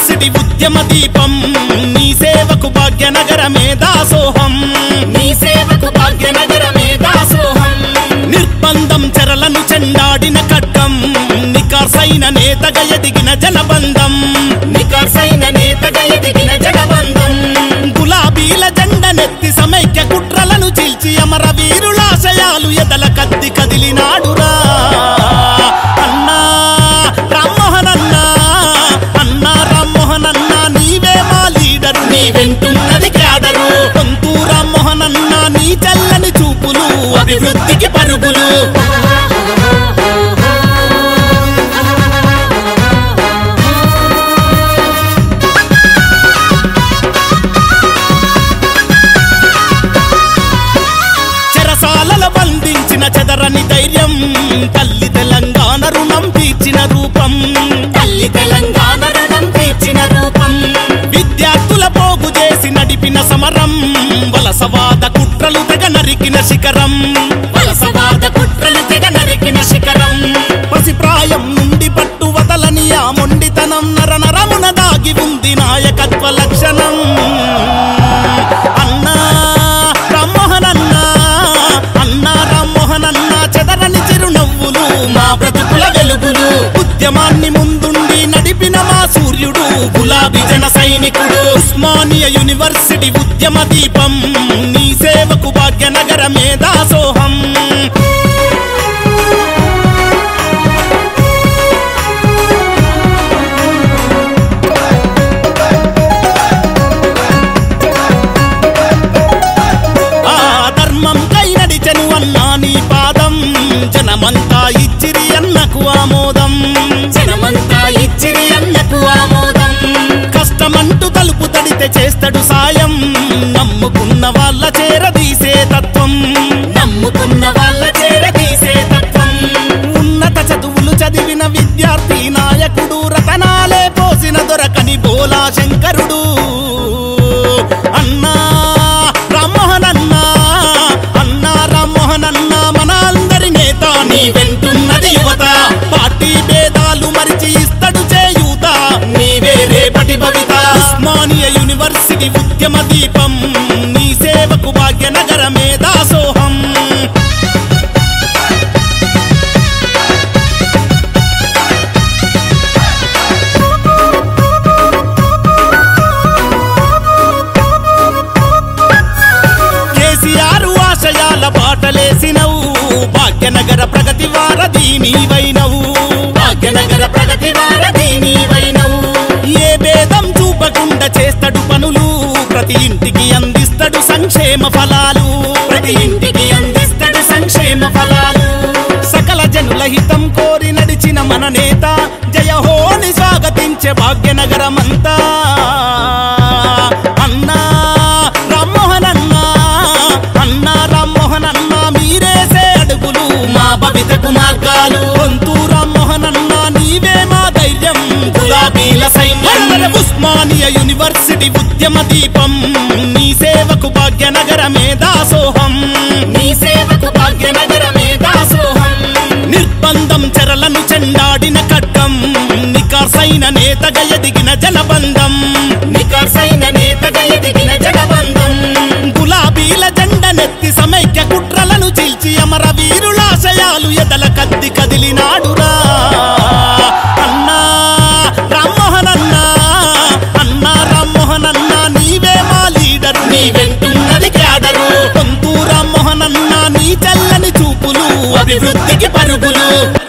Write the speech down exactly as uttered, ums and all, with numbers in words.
university ఉద్యమ దీపం నీ సేవకు భాగ్యనగరమే దాసోహం నీ సేవకు భాగ్యనగరమే దాసోహం నిర్బంధం చెరలను చెండాడిన ఖడ్గం నికార్సైన నేతగా ఎదిగిన జనబంధం నికార్సైన నేతగా ఎదిగిన జనబంధం గులాబీల జెండనెత్తి సమైక్య కుట్రలను చీల్చి అమర వీరులాశయాలు ఎదల కత్తి కదిలినాడురా అన్నా రామ్మోహన్ అన్నా అన్నా రామ్మోహన్ అన్నా నీవే మా లీడరు నీ వెంటున్నది క్యాడరు కొంతూ రామ్మోహన్ అన్నా నీ చల్లని చూపులు అభివృద్ధికి పరుగులు చెరసాలలో బంధించిన చెదరని ధైర్యం తల్లి తెలంగాణ రుణం తీర్చిన రూపం తల్లి తెలంగాణ రుణం తీర్చిన రూపం విద్యార్థుల పోగు చేసి నడిపిన సమరం వలసవాద కుట్రలు తెగ నరికిన శిఖరం వలసవాద కుట్రలు తెగ నరికిన శిఖరం పసిప్రాయం నుండి పట్టు వదలని ఆ మొండితనం నర నరమున దాగి ఉంది నాయకత్వ లక్షణం అన్నా రామ్మోహన్ అన్నా అన్నా రామ్మోహన్ అన్నా చెదరని చిరునవ్వులు మా బ్రతుకుల వెలుగులు ఉద్యమాన్ని ముందుండి నడిపిన మా సూర్యుడు గులాబీ జన సైనికుడు ఉస్మానియా యూనివర్సిటీ ఉద్యమ దీపం నీ సేవకు భాగ్యనగరమే దాసోహం ఆ ధర్మం కై నడిచెను అన్నా నీ పాదం జనమంతా ఇచ్చిరి అన్నకు ఆమోదం జనమంతా ఇచ్చిరి అన్నకు ఆమోదం కష్టమంటూ తలుపు తడితే చేస్తాడు సాయం నమ్ముకున్న వాళ్ళ చేరదీసే తత్వం నమ్ముకున్న వాళ్ళ చేరదీసే తత్వం ఉన్నత చదువులు చదివిన విద్యార్థి నాయకుడు రతనాలే పోసిన దొరకని బోలా శంకరుడు అన్నా రామ్మోహన్ అన్నా అన్నా రామ్మోహన్ అన్నా మన అందరి నేత నీ వెంటున్నది యువత పార్టీ భేదాలు మరిచి ఇస్తడు చేయూత నీవే రేపటి భవిత ఉస్మానియా యూనివర్సిటీ ఉద్యమ దీపం నీ సేవకు భాగ్యనగరమే దాసోహం కేసీఆర్ ఆశయాల బాటలేసినవు భాగ్యనగర ప్రగతి వారధి నీవైనవు భాగ్యనగర ప్రగతి వారధి నీవైనవు ఏ భేదం చూపకుండా చేస్తాడు పనులు ప్రతి ఇంటికి అందిస్తాడు సంక్షేమ ఫలాలు ప్రతి ఇంటికి అందిస్తాడు సంక్షేమ ఫలాలు సకల జనుల హితం కోరి నడిచిన మన నేత జయహోని స్వాగతించే భాగ్యనగరమంతా అన్నా రామ్మోహన్ అన్నా అన్నా రామ్మోహన్ అన్నా మీరేసే అడుగులు మా భవితకు మార్గాలు కొంతూ రామ్మోహన్ అన్నా నీవే మా ధైర్యం గులాబీల సైన్యం ఉస్మానియా యూనివర్సిటీ ఉద్యమ దీపం నీ సేవకు భాగ్యనగరమే దాసోహం నీ సేవకు భాగ్యనగరమే దాసోహం నిర్బంధం చెరలను చెండాడిన ఖడ్గం నికార్సైన నేతగా ఎదిగిన జనబంధం నికార్సైన నేతగా ఎదిగిన జనబంధం గులాబీల జెండనెత్తి సమైక్య కుట్రలను చీల్చి అమర వీరులాశయాలు ఎదల కత్తి కదిలినాడురా అన్నా రామ్మోహన్ అన్నా అన్నా రామ్మోహన్ అన్నా నీవే మా లీడరు నీ వెంటున్నది క్యాడరు కొంతూ రామ్మోహన్ అన్నా నీ చల్లని చూపులు అభివృద్ధికి పరుగులు